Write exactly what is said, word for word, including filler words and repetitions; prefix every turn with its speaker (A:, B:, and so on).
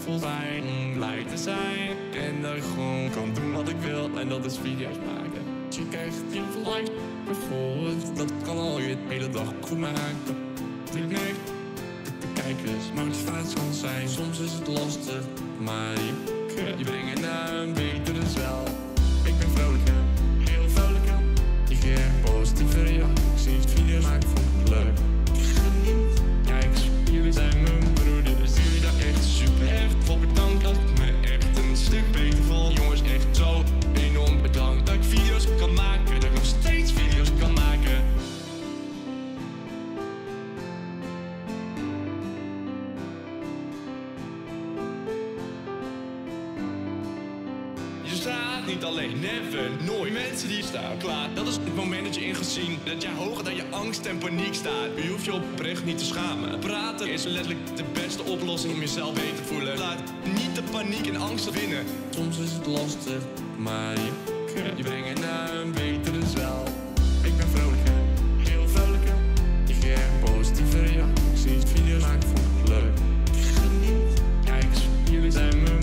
A: vol fijn lijkt te zijn. En dat ik gewoon kan doen wat ik wil en dat is video's maken. Dus je krijgt heel veel likes bijvoorbeeld. Dat kan al je de hele dag goed maken. Dat ik merk de kijkers motivatie kan zijn. Soms is het lastig, maar je, je brengt naar een betere wel. Ik ben vrolijker, heel vrolijker. Ik krijg positieve reacties, video's maken vond ik leuk. Ik geniet. Kijk, jullie zijn mijn broeders, jullie dat echt super. Echt voor bedankt dat ik me echt een stuk beter voel. Jongens, echt zo enorm bedankt dat ik video's kan maken. Dat ik nog steeds video's kan maken. Je staat niet alleen, never, nooit. Mensen die staan klaar. Dat is het moment dat je ingezien dat jij hoger dan je angst en paniek staat. Je hoeft je oprecht niet te schamen. Praten is letterlijk de beste oplossing om jezelf beter te voelen. Laat niet de paniek en angst winnen. Soms is het lastig, maar je, je brengt naar een betere wel. Ik ben vrolijker, heel vrolijker. Ik krijg positieve reacties, video's maken vond ik leuk. Ik geniet. Kijk, jullie zijn me